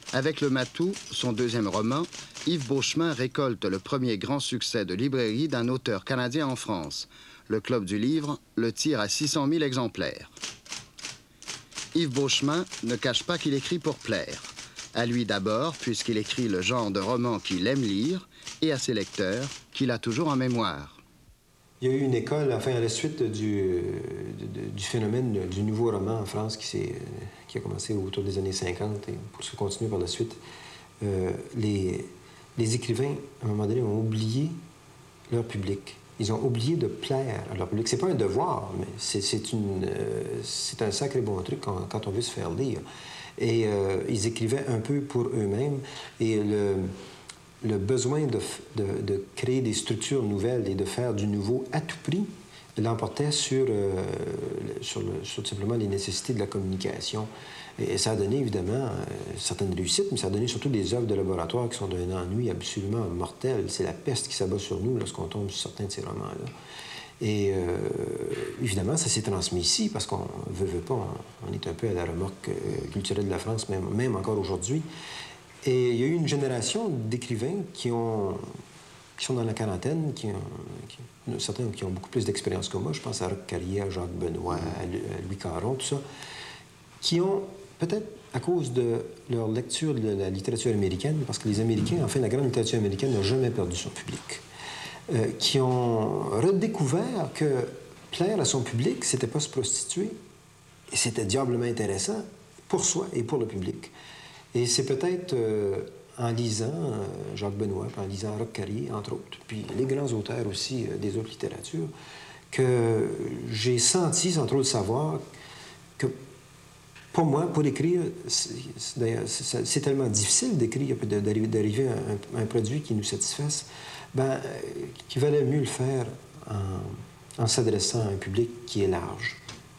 Avec Le Matou, son deuxième roman, Yves Beauchemin récolte le premier grand succès de librairie d'un auteur canadien en France. Le Club du Livre le tire à 600 000 exemplaires. Yves Beauchemin ne cache pas qu'il écrit pour plaire. À lui d'abord, puisqu'il écrit le genre de roman qu'il aime lire, et à ses lecteurs, qu'il a toujours en mémoire. Il y a eu une école, enfin, à la suite du phénomène du nouveau roman en France qui a commencé autour des années 50 et pour se continuer par la suite. Les écrivains, à un moment donné, ont oublié leur public. Ils ont oublié de plaire à leur public. C'est pas un devoir, mais c'est un sacré bon truc quand on veut se faire lire. Et ils écrivaient un peu pour eux-mêmes. Et le besoin de créer des structures nouvelles et de faire du nouveau à tout prix l'emportait sur tout simplement les nécessités de la communication. Et ça a donné, évidemment, certaines réussites, mais ça a donné surtout des œuvres de laboratoire qui sont d'un ennui absolument mortel. C'est la peste qui s'abat sur nous lorsqu'on tombe sur certains de ces romans-là. Et évidemment, ça s'est transmis ici, parce qu'on veut pas, on est un peu à la remorque culturelle de la France, même encore aujourd'hui. Et il y a eu une génération d'écrivains qui sont dans la quarantaine, certains qui ont beaucoup plus d'expérience que moi. Je pense à Roch Carrier, à Jacques Benoît, à Louis Caron, tout ça, qui ont, peut-être à cause de leur lecture de la littérature américaine, parce que les Américains, enfin, la grande littérature américaine n'a jamais perdu son public, qui ont redécouvert que plaire à son public, c'était pas se prostituer, et c'était diablement intéressant pour soi et pour le public. Et c'est peut-être en lisant Jacques Benoît, puis en lisant Roch Carrier, entre autres, puis les grands auteurs aussi des autres littératures, que j'ai senti, sans trop le savoir, que pour moi, pour écrire, c'est tellement difficile d'écrire, d'arriver à un produit qui nous satisfasse, qu'il valait mieux le faire en s'adressant à un public qui est large.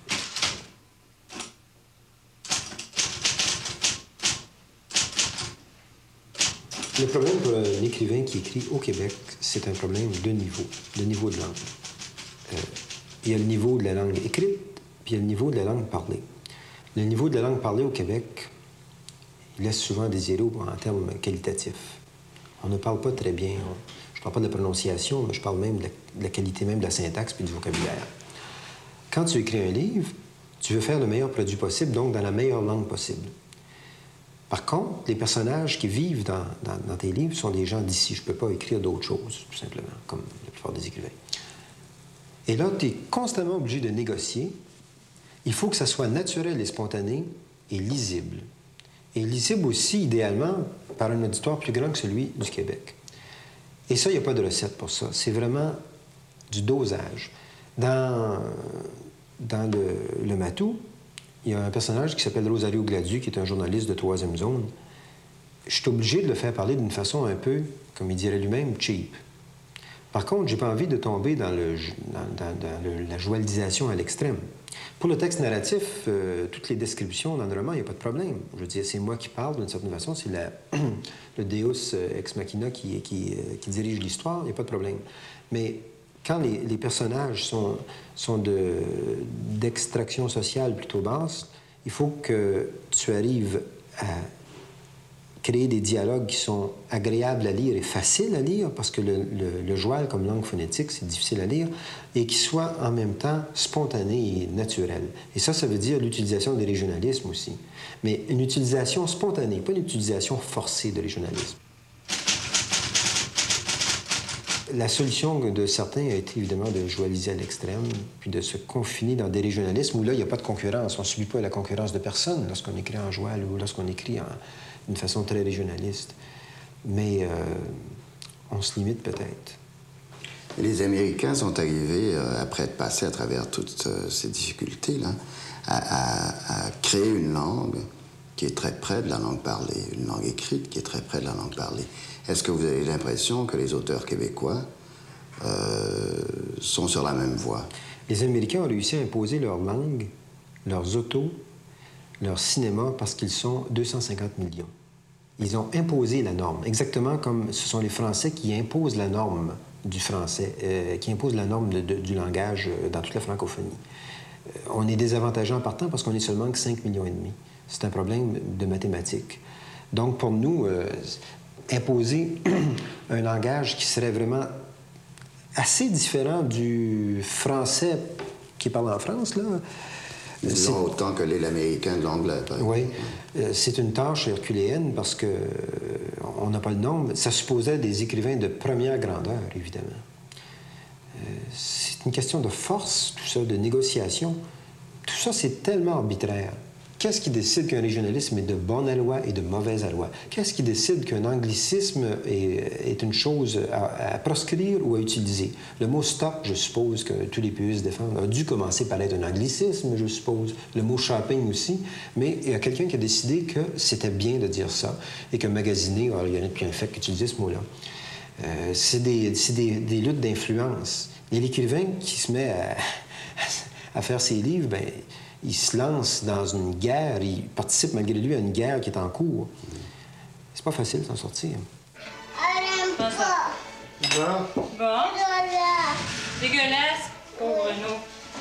Le problème pour un écrivain qui écrit au Québec, c'est un problème de niveau de langue. Il y a le niveau de la langue écrite, puis il y a le niveau de la langue parlée. Le niveau de la langue parlée au Québec, il laisse souvent à désirer en termes qualitatifs. On ne parle pas très bien. Je ne parle pas de la prononciation, mais je parle même de la qualité même de la syntaxe puis du vocabulaire. Quand tu écris un livre, tu veux faire le meilleur produit possible, donc dans la meilleure langue possible. Par contre, les personnages qui vivent dans tes livres sont des gens d'ici. Je ne peux pas écrire d'autres choses, tout simplement, comme la plupart des écrivains. Et là, tu es constamment obligé de négocier. Il faut que ça soit naturel et spontané et lisible. Et lisible aussi, idéalement, par un auditoire plus grand que celui du Québec. Et ça, il n'y a pas de recette pour ça. C'est vraiment du dosage. Dans le Matou, il y a un personnage qui s'appelle Rosario Gladu, qui est un journaliste de troisième zone. Je suis obligé de le faire parler d'une façon un peu, comme il dirait lui-même, cheap. Par contre, j'ai pas envie de tomber dans la joalisation à l'extrême. Pour le texte narratif, toutes les descriptions dans le roman, il n'y a pas de problème. Je veux dire, c'est moi qui parle d'une certaine façon, c'est le Deus ex machina qui dirige l'histoire, il n'y a pas de problème. Mais quand les personnages sont d'extraction sociale plutôt basse, il faut que tu arrives à créer des dialogues qui sont agréables à lire et faciles à lire, parce que le joual comme langue phonétique, c'est difficile à lire, et qui soient en même temps spontanés et naturels. Et ça veut dire l'utilisation des régionalismes aussi. Mais une utilisation spontanée, pas une utilisation forcée de régionalisme. La solution de certains a été évidemment de joualiser à l'extrême, puis de se confiner dans des régionalismes où là, il n'y a pas de concurrence. On ne subit pas la concurrence de personne lorsqu'on écrit en joual ou lorsqu'on écrit d'une façon très régionaliste. Mais on se limite peut-être. Les Américains sont arrivés, après être passés à travers toutes ces difficultés-là, à créer une langue qui est très près de la langue parlée, une langue écrite qui est très près de la langue parlée. Est-ce que vous avez l'impression que les auteurs québécois sont sur la même voie? Les Américains ont réussi à imposer leur langue, leurs autos, leur cinéma, parce qu'ils sont 250 millions. Ils ont imposé la norme, exactement comme ce sont les Français qui imposent la norme du français, qui imposent la norme du langage dans toute la francophonie. On est désavantagé en partant parce qu'on est seulement que 5,5 millions. C'est un problème de mathématiques. Donc, pour nous, imposer un langage qui serait vraiment assez différent du français qui parle en France, là... Disons autant que l'est l'américain de l'anglais. Oui. C'est une tâche herculéenne parce que on n'a pas le nombre. Ça supposait des écrivains de première grandeur, évidemment. C'est une question de force, tout ça, de négociation. Tout ça, c'est tellement arbitraire. Qu'est-ce qui décide qu'un régionalisme est de bonne aloi et de mauvaise aloi? Qu'est-ce qui décide qu'un anglicisme est une chose à proscrire ou à utiliser? Le mot « stop », je suppose que tous les puristes défendent, a dû commencer par être un anglicisme, je suppose. Le mot « shopping » aussi. Mais il y a quelqu'un qui a décidé que c'était bien de dire ça et que magasiner, alors, il y en a depuis un fait qu'utiliser ce mot-là. C'est des luttes d'influence. Et l'écrivain qui se met à faire ses livres, bien, il se lance dans une guerre, il participe malgré lui à une guerre qui est en cours. C'est pas facile de s'en sortir. Pas ça. Bon. Dégueulasse. Pauvre Renaud.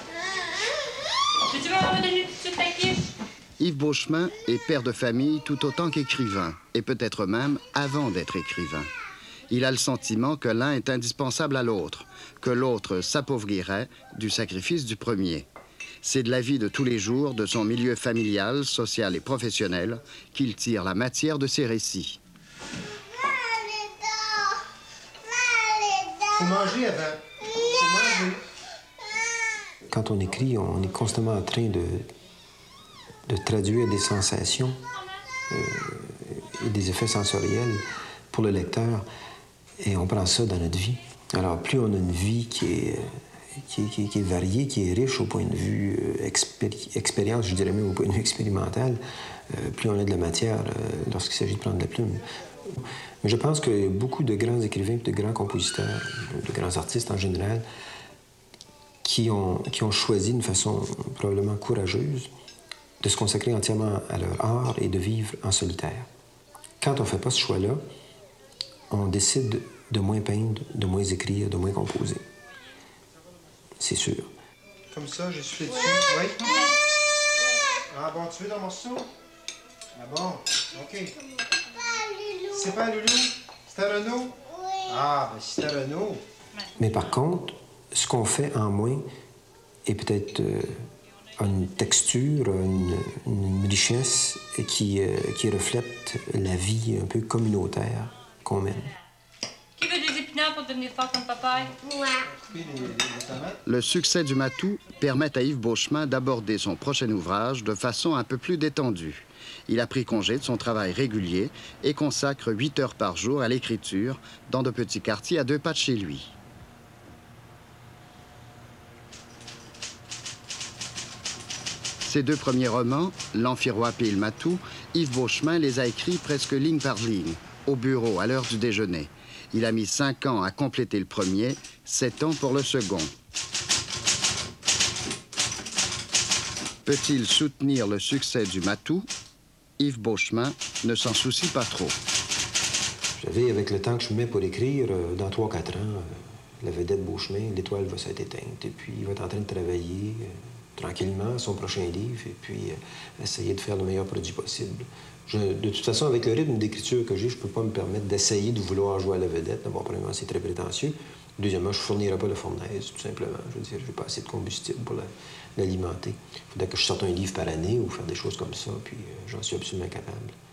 Tu vas me donner tout de suite ta quiche? Yves Beauchemin est père de famille tout autant qu'écrivain, et peut-être même avant d'être écrivain. Il a le sentiment que l'un est indispensable à l'autre, que l'autre s'appauvrirait du sacrifice du premier. C'est de la vie de tous les jours, de son milieu familial, social et professionnel, qu'il tire la matière de ses récits. Faut manger avant. Faut manger. Quand on écrit, on est constamment en train de traduire des sensations et des effets sensoriels pour le lecteur. Et on prend ça dans notre vie. Alors, plus on a une vie qui est variée, qui est riche au point de vue expérience, je dirais même au point de vue expérimental, plus on a de la matière lorsqu'il s'agit de prendre de la plume. Mais je pense que beaucoup de grands écrivains, de grands compositeurs, de grands artistes en général, qui ont choisi d'une façon probablement courageuse de se consacrer entièrement à leur art et de vivre en solitaire. Quand on ne fait pas ce choix-là, on décide de moins peindre, de moins écrire, de moins composer. C'est sûr. Comme ça, j'ai soufflé dessus. Oui. Ah bon, tu veux dans mon morceau? Ah bon, OK. C'est pas Loulou? C'est un Renaud? Ah, ben c'est un Renaud. Mais par contre, ce qu'on fait en moins est peut-être une texture, une richesse qui reflète la vie un peu communautaire qu'on mène. Qui veut des épinards pour devenir fort comme papa? Moi. Le succès du Matou permet à Yves Beauchemin d'aborder son prochain ouvrage de façon un peu plus détendue. Il a pris congé de son travail régulier et consacre 8 heures par jour à l'écriture dans de petits quartiers à 2 pas de chez lui. Ses 2 premiers romans, L'Amphiroipe et Le Matou, Yves Beauchemin les a écrits presque ligne par ligne, au bureau, à l'heure du déjeuner. Il a mis 5 ans à compléter le premier, 7 ans pour le second. Peut-il soutenir le succès du Matou? Yves Beauchemin ne s'en soucie pas trop. Vous savez, avec le temps que je mets pour écrire, dans 3-4 ans, la vedette Beauchemin, l'étoile va s'être éteinte. Et puis, il va être en train de travailler tranquillement son prochain livre et puis essayer de faire le meilleur produit possible. De toute façon, avec le rythme d'écriture que j'ai, je ne peux pas me permettre d'essayer de vouloir jouer à la vedette. D'abord, premièrement, c'est très prétentieux. Deuxièmement, je ne fournirai pas la fournaise, tout simplement. Je veux dire, je n'ai pas assez de combustible pour l'alimenter. Il faudrait que je sorte un livre par année ou faire des choses comme ça, puis j'en suis absolument incapable.